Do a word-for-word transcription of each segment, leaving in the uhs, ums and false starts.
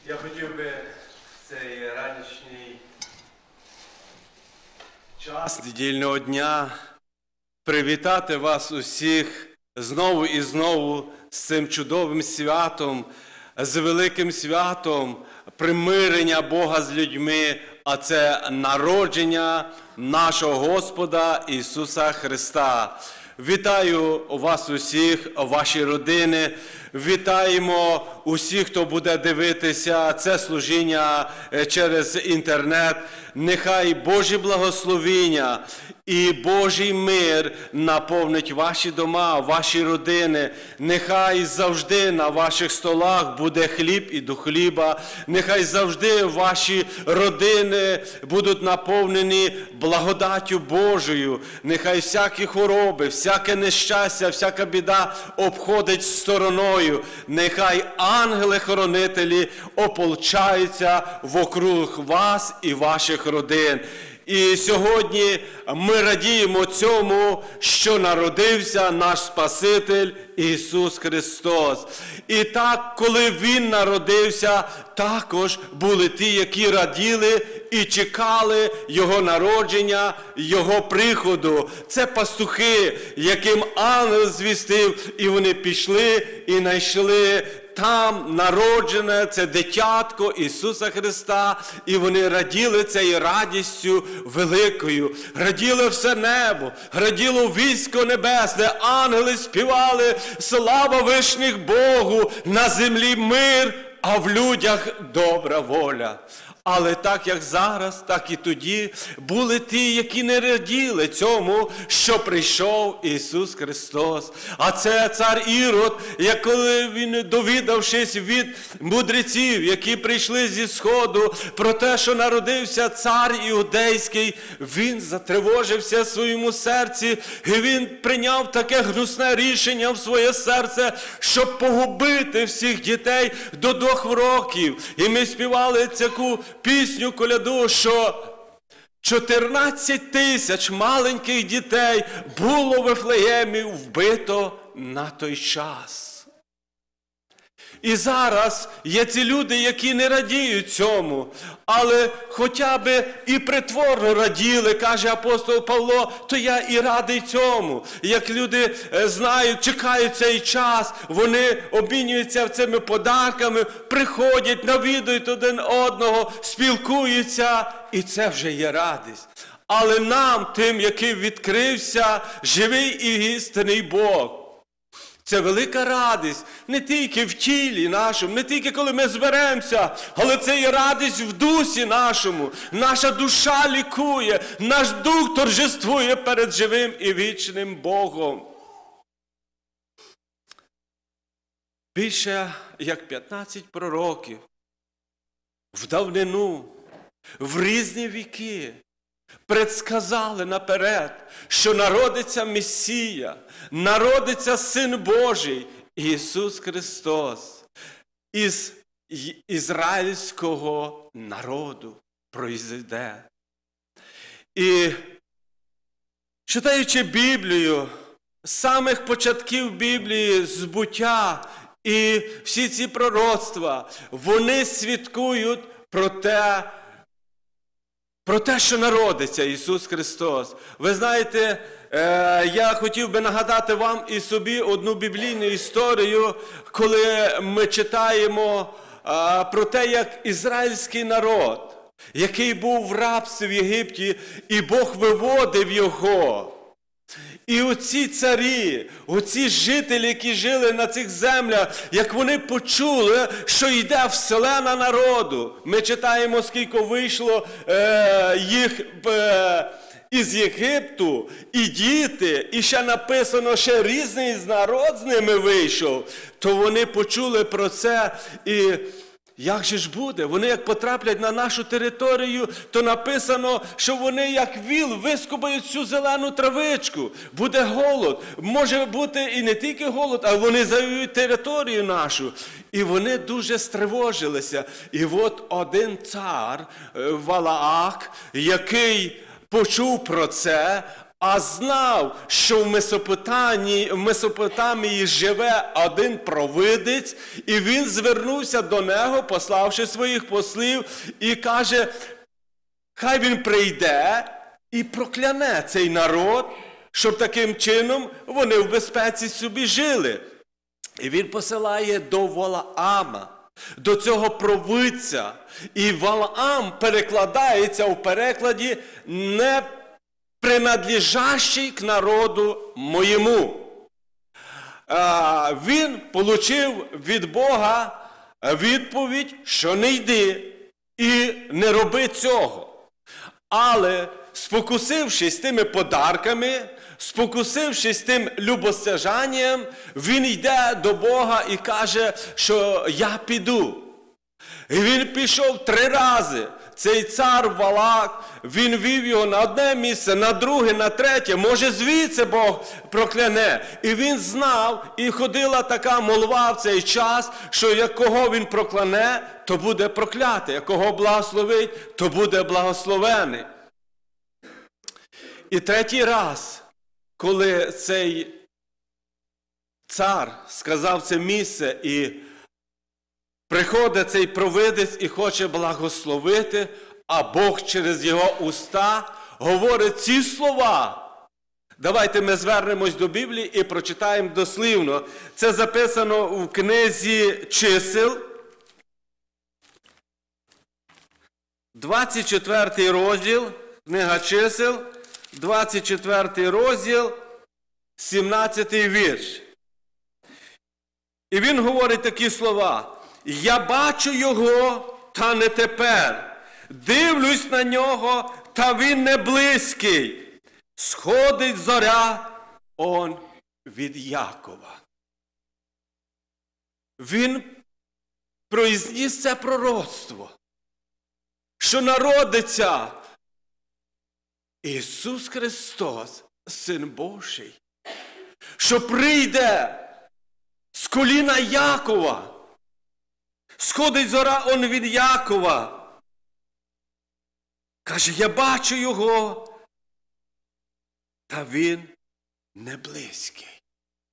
Я хотів би цей ранішній час недільного дня привітати вас усіх знову і знову з цим чудовим святом, з великим святом примирення Бога з людьми, а це народження нашого Господа Ісуса Христа. Вітаю вас усіх, ваші родини, вітаємо усіх, хто буде дивитися це служіння через інтернет. Нехай Божі благословіння і Божий мир наповнить ваші дома, ваші родини. Нехай завжди на ваших столах буде хліб і до хліба. Нехай завжди ваші родини будуть наповнені благодаттю Божою. Нехай всякі хвороби, всяке нещастя, всяка біда обходить стороною. Нехай ангели-хоронителі ополчаються вокруг вас і ваших родин. І сьогодні ми радіємо цьому, що народився наш Спаситель Ісус Христос. І так, коли Він народився, також були ті, які раділи і чекали Його народження, Його приходу. Це пастухи, яким ангел звістив, і вони пішли і знайшли там народжене це дитятко Ісуса Христа, і вони раділи цією радістю великою. Раділо все небо, раділо військо небесне, ангели співали слава вишніх Богу, на землі мир, а в людях добра воля. Але так, як зараз, так і тоді були ті, які не раділи цьому, що прийшов Ісус Христос. А це цар Ірод, як коли він, довідавшись від мудреців, які прийшли зі Сходу, про те, що народився цар Іудейський, він затривожився в своєму серці, і він прийняв таке гнусне рішення в своє серце, щоб погубити всіх дітей до двох років. І ми співали цю пісню коляду, що чотирнадцять тисяч маленьких дітей було в Вифлеємі вбито на той час. І зараз є ці люди, які не радіють цьому, але хоча б і притворно раділи, каже апостол Павло, то я і радий цьому. Як люди знають, чекають цей час, вони обмінюються цими подарками, приходять, навідують один одного, спілкуються, і це вже є радість. Але нам, тим, яким відкрився живий і істинний Бог, це велика радість не тільки в тілі нашому, не тільки коли ми зберемося, але це є радість в дусі нашому. Наша душа лікує, наш дух торжествує перед живим і вічним Богом. Більше як п'ятнадцять пророків в давнину, в різні віки предсказали наперед, що народиться Месія, народиться Син Божий, Ісус Христос, із ізраїльського народу пройде. І читаючи Біблію, з самих початків Біблії, збуття і всі ці пророцтва, вони свідкують про те, Про те, що народиться Ісус Христос. Ви знаєте, я хотів би нагадати вам і собі одну біблійну історію, коли ми читаємо про те, як ізраїльський народ, який був в рабстві в Єгипті, і Бог виводив його. І оці царі, оці жителі, які жили на цих землях, як вони почули, що йде вселена народу. Ми читаємо, скільки вийшло е, їх е, із Єгипту, і діти, і ще написано, ще різний народ з ними вийшов. То вони почули про це і... Як же ж буде? Вони як потраплять на нашу територію, то написано, що вони як віл вискубають всю зелену травичку. Буде голод. Може бути і не тільки голод, а вони завоюють територію нашу. І вони дуже стривожилися. І от один цар, Валаак, який почув про це, а знав, що в Месопотамії, в Месопотамії живе один провидець, і він звернувся до нього, пославши своїх послів, і каже, хай він прийде і прокляне цей народ, щоб таким чином вони в безпеці собі жили. І він посилає до Валаама, до цього провидця. І Валаам перекладається в перекладі «не принадлежащий к народу моєму». Він отримав від Бога відповідь, що не йди і не роби цього. Але спокусившись тими подарками, спокусившись тим любостяжанням, він йде до Бога і каже, що я піду. І він пішов три рази. Цей цар Валак, він вів його на одне місце, на друге, на третє. Може, звідси Бог прокляне. І він знав, і ходила така молва в цей час, що як кого він прокляне, то буде проклятий. Як кого благословить, то буде благословений. І третій раз, коли цей цар сказав це місце, і приходить цей провидець і хоче благословити, а Бог через його уста говорить ці слова. Давайте ми звернемось до Біблії і прочитаємо дослівно. Це записано в книзі Чисел, двадцять четвертий розділ, книга Чисел, двадцять четвертий розділ, сімнадцятий вірш. І він говорить такі слова. «Я бачу його, та не тепер. Дивлюсь на нього, та він не близький. Сходить зоря, он від Якова». Він произніс це пророцтво, що народиться Ісус Христос, Син Божий, що прийде з коліна Якова. Сходить зора он від Якова. Каже, я бачу його, та він не близький.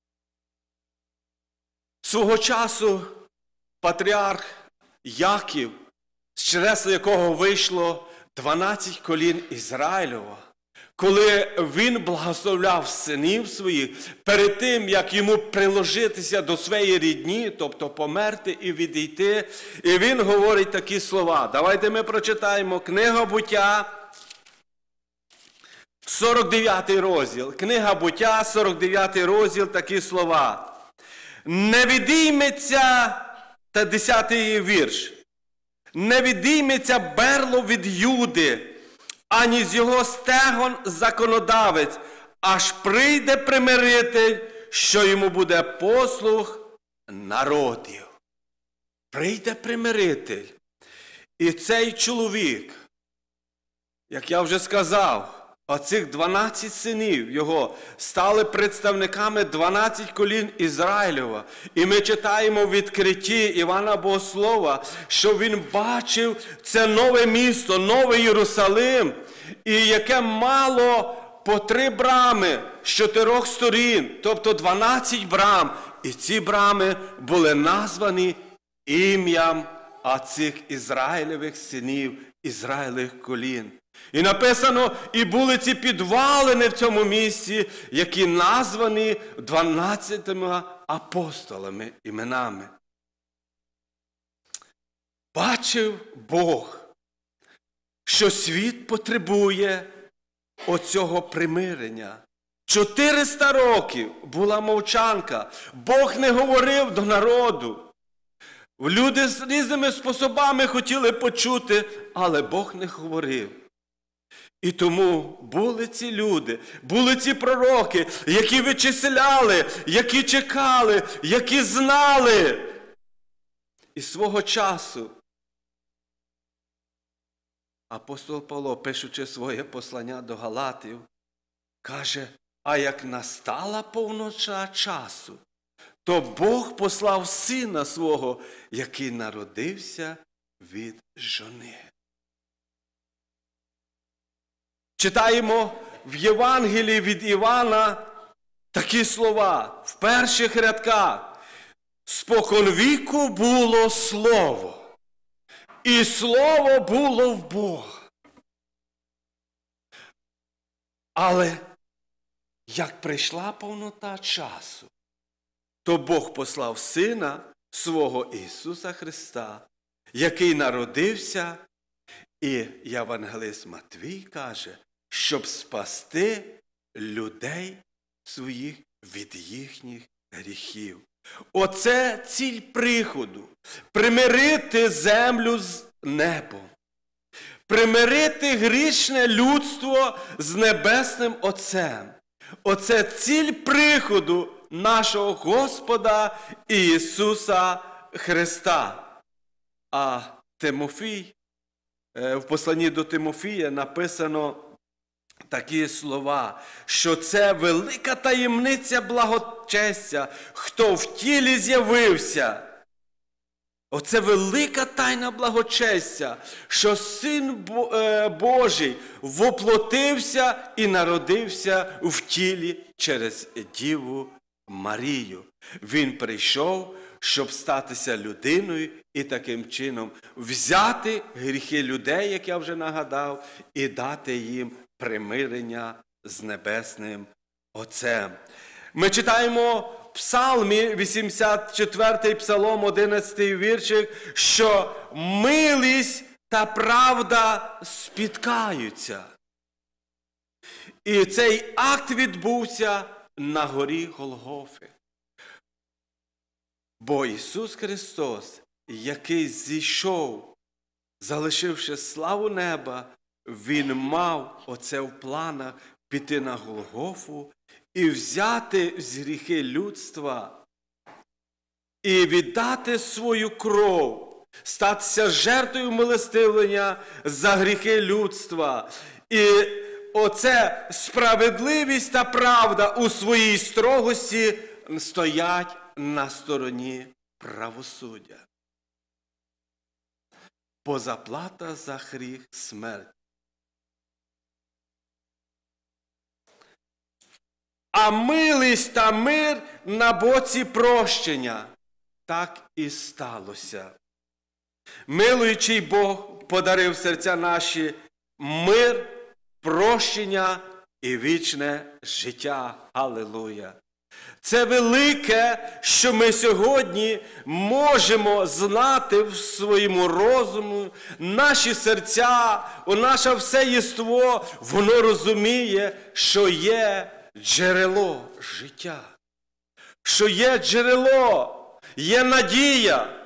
Свого часу патріарх Яків, з чресла якого вийшло дванадцять колін Ізраїльова, коли він благословляв синів своїх, перед тим, як йому приложитися до своєї рідні, тобто померти і відійти, і він говорить такі слова. Давайте ми прочитаємо. Книга Буття, сорок дев'ятий розділ. Книга Буття, сорок дев'ятий розділ, такі слова. «Не відійметься», та десятий вірш, «не відійметься берло від Юди, ані з його стегон законодавець, аж прийде примиритель, що йому буде послух народів». Прийде примиритель. І цей чоловік, як я вже сказав, оцих дванадцять синів його стали представниками дванадцять колін Ізраїлєва. І ми читаємо в відкритті Івана Богослова, що він бачив це нове місто, новий Єрусалим, і яке мало по три брами з чотирьох сторін, тобто дванадцять брам. І ці брами були названі ім'ям оцих Ізраїлевих синів, Ізраїлевих колін. І написано, і були ці підвалини в цьому місці, які названі дванадцятими апостолами іменами. Бачив Бог, що світ потребує оцього примирення. чотириста років була мовчанка. Бог не говорив до народу. Люди з різними способами хотіли почути, але Бог не говорив. І тому були ці люди, були ці пророки, які вичисляли, які чекали, які знали. І свого часу апостол Павло, пишучи своє послання до Галатів, каже, а як настала повнота часу, то Бог послав Сина Свого, який народився від жони. Читаємо в Євангелії від Івана такі слова в перших рядках. Споконвіку було Слово, і Слово було в Бога. Але як прийшла повнота часу, то Бог послав Сина свого Ісуса Христа, який народився, і євангелист Матвій каже, щоб спасти людей своїх від їхніх гріхів. Оце ціль приходу – примирити землю з небом, примирити грішне людство з Небесним Отцем. Оце ціль приходу нашого Господа Ісуса Христа. А Тимофій, в посланні до Тимофія написано такі слова, що це велика таємниця благочестя, хто в тілі з'явився. Оце велика тайна благочестя, що Син Божий воплотився і народився в тілі через Діву Марію. Він прийшов, щоб статися людиною і таким чином взяти гріхи людей, як я вже нагадав, і дати їм примирення з Небесним Отцем. Ми читаємо в Псалмі, вісімдесят четвертий Псалом, одинадцятий віршик, що милість та правда спіткаються. І цей акт відбувся на горі Голгофи. Бо Ісус Христос, який зійшов, залишивши славу неба, Він мав оце в планах піти на Голгофу і взяти з гріхи людства і віддати свою кров, статися жертвою милостивлення за гріхи людства. І оце справедливість та правда у своїй строгості стоять на стороні правосуддя. Бо заплата за гріх – смерть. А милість та мир на боці прощення. Так і сталося. Милуючий Бог подарив серця наші мир, прощення і вічне життя. Алілуя! Це велике, що ми сьогодні можемо знати в своєму розумі, наші серця, наше все єство, воно розуміє, що є джерело життя, що є джерело, є надія.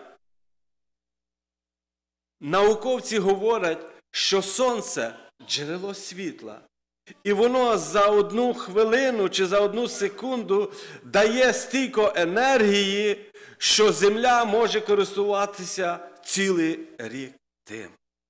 Науковці говорять, що сонце – джерело світла. І воно за одну хвилину чи за одну секунду дає стільки енергії, що земля може користуватися цілий рік тим.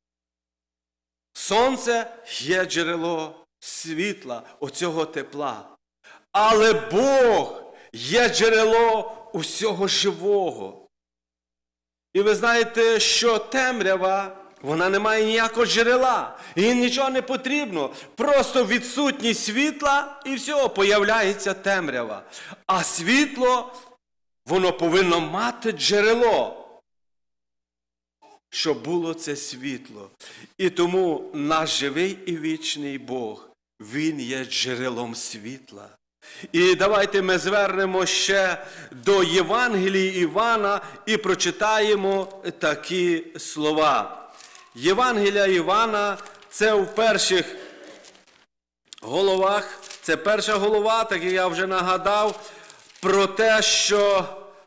Сонце є джерело світла, оцього тепла. Але Бог є джерело усього живого. І ви знаєте, що темрява, вона не має ніякого джерела, їй нічого не потрібно. Просто відсутність світла і все, появляється темрява. А світло, воно повинно мати джерело, щоб було це світло. І тому наш живий і вічний Бог, Він є джерелом світла. І давайте ми звернемо ще до Євангелії Івана і прочитаємо такі слова. Євангелія Івана – це в перших головах, це перша голова, так як я вже нагадав, про те, що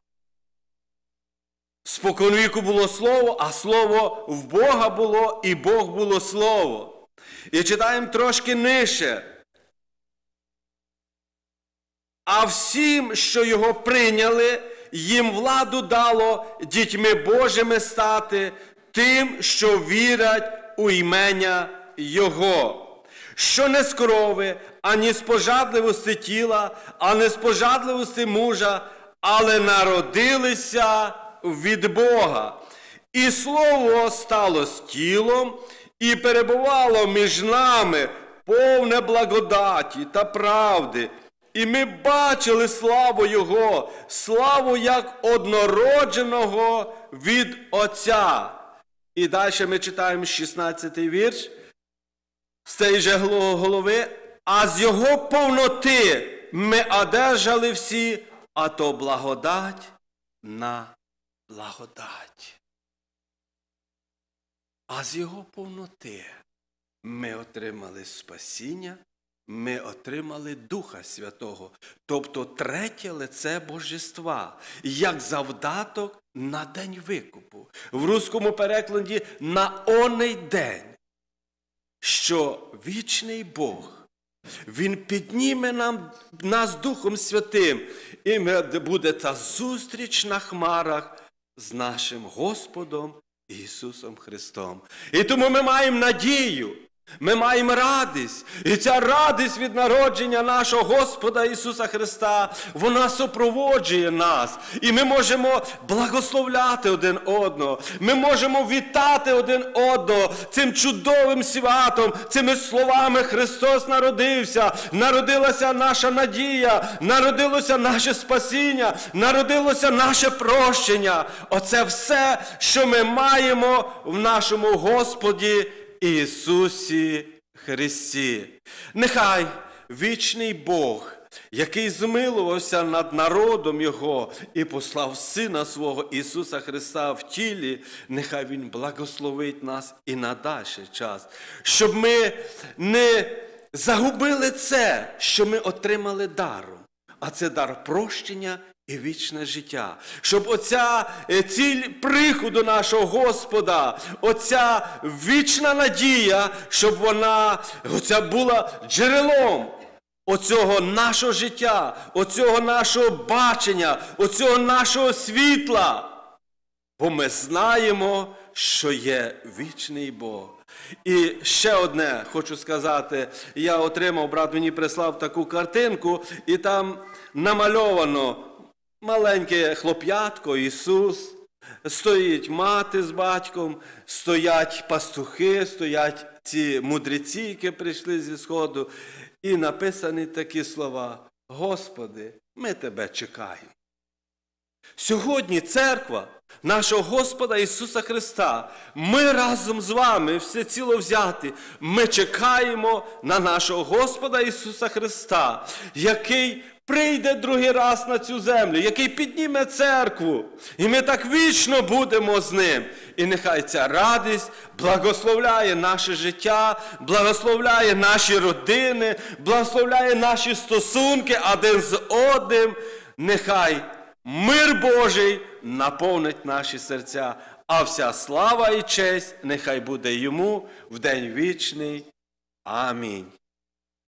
споконвіку було Слово, а Слово в Бога було, і Бог було Слово. І читаємо трошки нижче. А всім, що його прийняли, їм владу дало дітьми Божими стати, тим, що вірять у імення Його, що не з крови, ані з пожадливості тіла, ані з пожадливості мужа, але народилися від Бога. І Слово стало тілом і перебувало між нами, повне благодаті та правди. І ми бачили славу Його, славу як однородженого від Отця. І далі ми читаємо шістнадцятий вірш з цієї же голови. А з Його повноти ми одержали всі, а то благодать на благодать. А з Його повноти ми отримали спасіння, ми отримали Духа Святого, тобто третє лице Божества, як завдаток на день викупу. В руському перекладі на оний день, що вічний Бог, Він підніме нам, нас Духом Святим, і буде та зустріч на хмарах з нашим Господом Ісусом Христом. І тому ми маємо надію, ми маємо радість. І ця радість від народження нашого Господа Ісуса Христа, вона супроводжує нас. І ми можемо благословляти один одного. Ми можемо вітати один одного цим чудовим святом, цими словами «Христос народився», народилася наша надія, народилося наше спасіння, народилося наше прощення. Оце все, що ми маємо в нашому Господі Ісусі Христі. Нехай вічний Бог, який змилувався над народом Його і послав Сина Свого Ісуса Христа в тілі, нехай Він благословить нас і на дальший час, щоб ми не загубили це, що ми отримали даром, а це дар прощення і вічне життя. Щоб оця ціль приходу нашого Господа, оця вічна надія, щоб вона оця була джерелом оцього нашого життя, оцього нашого бачення, оцього нашого світла. Бо ми знаємо, що є вічний Бог. І ще одне хочу сказати. Я отримав, брат мені прислав таку картинку, і там намальовано маленьке хлоп'ятко, Ісус, стоїть мати з батьком, стоять пастухи, стоять ці мудреці, які прийшли зі Сходу, і написані такі слова: «Господи, ми Тебе чекаємо». Сьогодні церква нашого Господа Ісуса Христа, ми разом з вами, всеціло взяті, ми чекаємо на нашого Господа Ісуса Христа, який прийде другий раз на цю землю, який підніме церкву, і ми так вічно будемо з Ним. І нехай ця радість благословляє наше життя, благословляє наші родини, благословляє наші стосунки один з одним. Нехай мир Божий наповнить наші серця, а вся слава і честь нехай буде Йому в день вічний. Амінь.